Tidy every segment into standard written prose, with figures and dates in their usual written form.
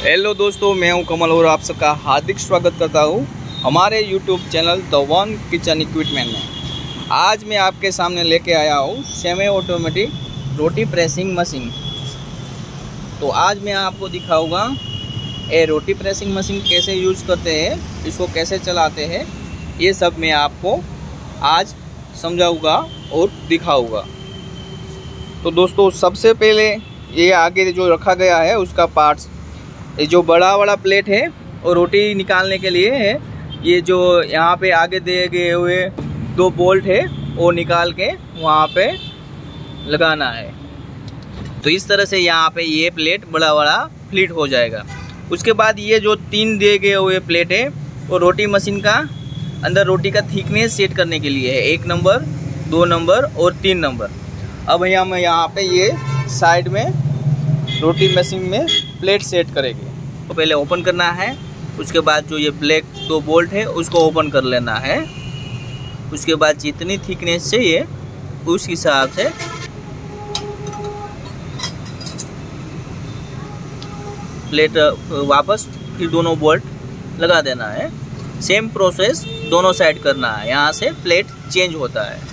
Hello दोस्तों, मैं हूं कमल और आप सबका हार्दिक स्वागत करता हूं हमारे YouTube channel the one kitchen equipment में। आज मैं आपके सामने लेके आया हूं सेमी ऑटोमेटिक रोटी प्रेसिंग मशीन। तो आज मैं आपको दिखाऊंगा ये रोटी प्रेसिंग मशीन कैसे यूज़ करते हैं, इसको कैसे चलाते हैं, ये सब मैं आपको आज समझाऊँगा और दिखाऊँगा। तो दोस्तों, सबसे पहले ये आगे जो रखा गया है उसका पार्ट्स, ये जो बड़ा प्लेट है और रोटी निकालने के लिए है। ये जो यहाँ पे आगे दिए गए हुए 2 बोल्ट है वो निकाल के वहाँ पे लगाना है। तो इस तरह से यहाँ पे ये प्लेट बड़ा फिट हो जाएगा। उसके बाद ये जो 3 दिए गए हुए प्लेट है वो रोटी मशीन का अंदर रोटी का थिकनेस सेट करने के लिए है, 1 नंबर, 2 नंबर और 3 नंबर। अब हम यहाँ पे ये साइड में रोटी मशीन में प्लेट सेट करेंगे। तो पहले ओपन करना है, उसके बाद जो ये ब्लैक 2 बोल्ट है उसको ओपन कर लेना है। उसके बाद जितनी थिकनेस चाहिए उस हिसाब से प्लेट वापस फिर दोनों बोल्ट लगा देना है। सेम प्रोसेस दोनों साइड करना है, यहाँ से प्लेट चेंज होता है।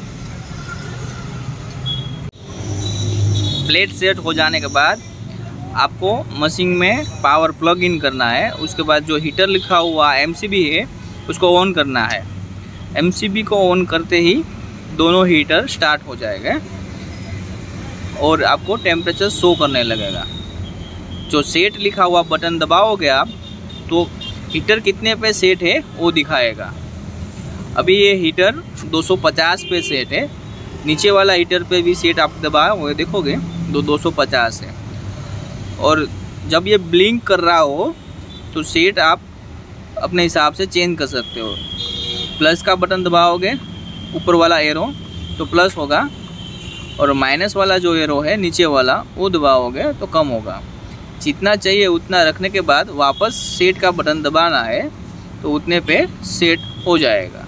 प्लेट सेट हो जाने के बाद आपको मशीन में पावर प्लग इन करना है। उसके बाद जो हीटर लिखा हुआ MCB है उसको ऑन करना है। MCB को ऑन करते ही दोनों हीटर स्टार्ट हो जाएगा और आपको टेम्परेचर शो करने लगेगा। जो सेट लिखा हुआ बटन दबाओगे आप तो हीटर कितने पे सेट है वो दिखाएगा। अभी ये हीटर 250 पे सेट है। नीचे वाला हीटर पे भी सेट आप दबाओगे देखोगे 250 है। और जब ये ब्लिंक कर रहा हो तो सेट आप अपने हिसाब से चेंज कर सकते हो। प्लस का बटन दबाओगे ऊपर वाला एरो तो प्लस होगा, और माइनस वाला जो एरो है नीचे वाला वो दबाओगे तो कम होगा। जितना चाहिए उतना रखने के बाद वापस सेट का बटन दबाना है तो उतने पे सेट हो जाएगा।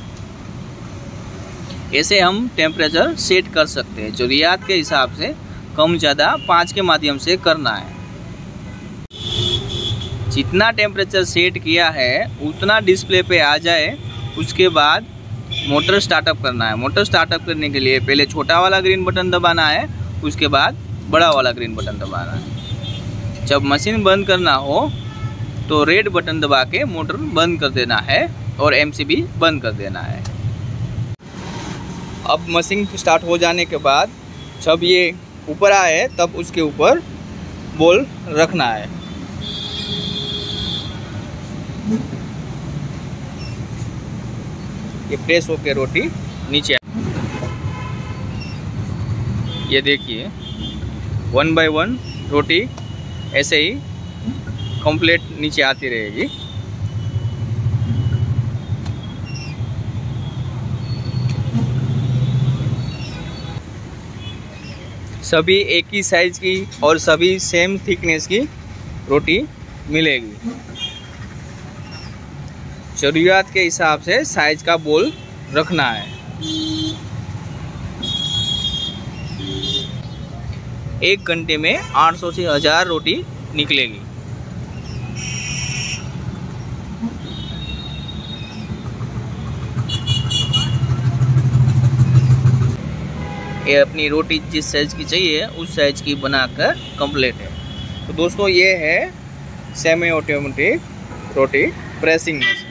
ऐसे हम टेम्परेचर सेट कर सकते हैं। ज़रूरियात के हिसाब से कम ज़्यादा 5 के माध्यम से करना है। जितना टेम्परेचर सेट किया है उतना डिस्प्ले पे आ जाए, उसके बाद मोटर स्टार्टअप करना है। मोटर स्टार्टअप करने के लिए पहले छोटा वाला ग्रीन बटन दबाना है, उसके बाद बड़ा वाला ग्रीन बटन दबाना है। जब मशीन बंद करना हो तो रेड बटन दबा के मोटर बंद कर देना है और MCB बंद कर देना है। अब मशीन स्टार्ट हो जाने के बाद जब ये ऊपर आए तब उसके ऊपर बोल रखना है। ये प्रेस होकर रोटी नीचे ये देखिए 1 बाय 1 रोटी ऐसे ही कंप्लीट नीचे आती रहेगी। सभी एक ही साइज की और सभी सेम थिकनेस की रोटी मिलेगी। ज़रूरियात के हिसाब से साइज का बोल रखना है। 1 घंटे में 800 से 1000 रोटी निकलेगी। ये अपनी रोटी जिस साइज की चाहिए उस साइज की बनाकर कंप्लीट है। तो दोस्तों, ये है सेमी ऑटोमेटिक रोटी प्रेसिंग मशीन।